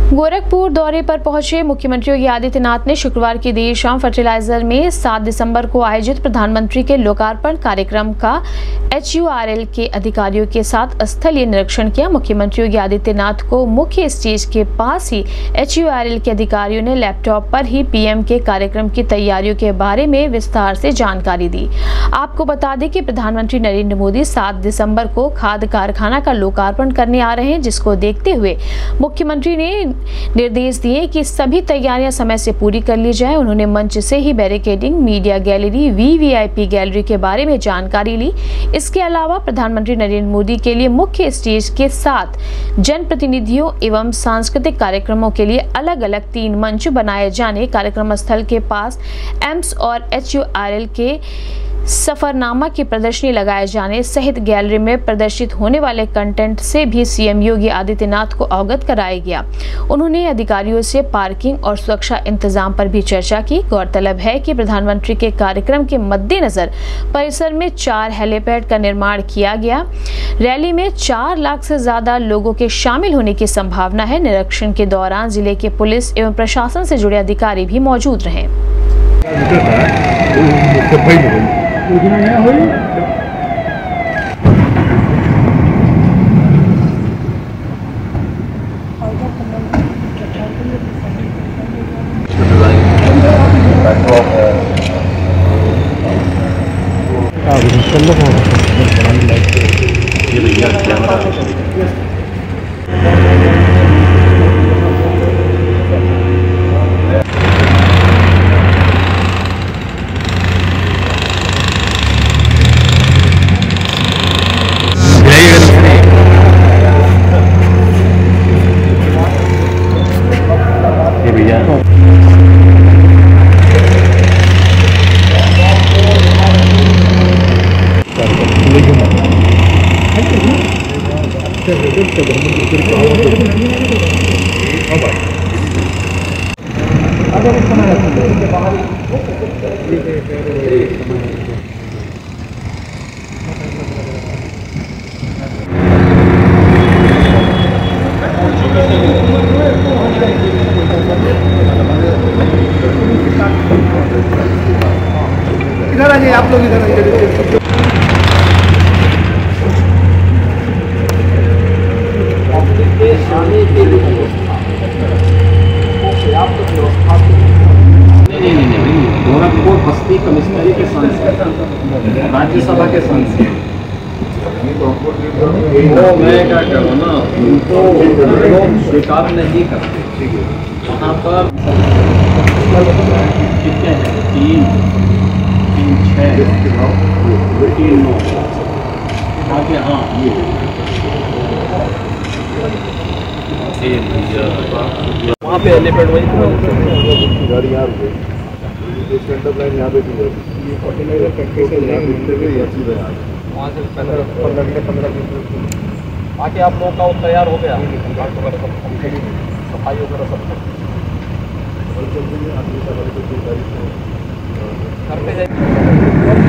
गोरखपुर दौरे पर पहुंचे मुख्यमंत्री योगी आदित्यनाथ ने शुक्रवार की देर शाम फर्टिलाइजर में 7 दिसंबर को आयोजित प्रधानमंत्री के लोकार्पण कार्यक्रम का HURL के अधिकारियों के साथ स्थलीय निरीक्षण किया। मुख्यमंत्री योगी आदित्यनाथ को मुख्य स्टेज के पास ही HURL के अधिकारियों ने लैपटॉप पर ही PM के कार्यक्रम की तैयारियों के बारे में विस्तार से जानकारी दी। आपको बता दें कि प्रधानमंत्री नरेंद्र मोदी 7 दिसंबर को खाद कारखाना का लोकार्पण करने आ रहे हैं, जिसको देखते हुए मुख्यमंत्री ने निर्देश दिए कि सभी तैयारियां समय से पूरी कर ली जाए। उन्होंने मंच से ही barricading, media gallery, VVIP gallery के बारे में जानकारी ली। इसके अलावा प्रधानमंत्री नरेंद्र मोदी के लिए मुख्य स्टेज के साथ जनप्रतिनिधियों एवं सांस्कृतिक कार्यक्रमों के लिए अलग-अलग 3 मंच बनाए जाने, कार्यक्रम स्थल के पास एम्स और HURL के सफरनामा की प्रदर्शनी लगाए जाने सहित गैलरी में प्रदर्शित होने वाले कंटेंट से भी CM योगी आदित्यनाथ को अवगत कराया गया। उन्होंने अधिकारियों से पार्किंग और सुरक्षा इंतजाम पर भी चर्चा की। गौरतलब है कि प्रधानमंत्री के कार्यक्रम के मद्देनजर परिसर में 4 हेलीपैड का निर्माण किया गया। रैली में 4 लाख से ज्यादा लोगों के शामिल होने की संभावना है। निरीक्षण के दौरान जिले के पुलिस एवं प्रशासन से जुड़े अधिकारी भी मौजूद रहे। ये भैया कैमरा इधर आइए, आप लोग इधर आइए। आने के लिए पर्याप्त व्यवस्था नहीं, गोरखपुर बस्ती कमिश्नरी के सांसद, राज्यसभा के सांसद, मैं क्या करूँ ना, उनको लोग स्वीकार नहीं करते। वहाँ पर कितने हैं? 3, 6, 3, 9 आगे। हाँ, वहाँ पे एलिफेंट वही गाड़ी यहाँ रुके, सेंटर लाइन यहाँ पे थी, फर्टिलाइजर फैक्ट्री से वहाँ से 15-20 बाकी आप लोगों का वो तैयार हो गया, सफाई वगैरह सब करते जाइए।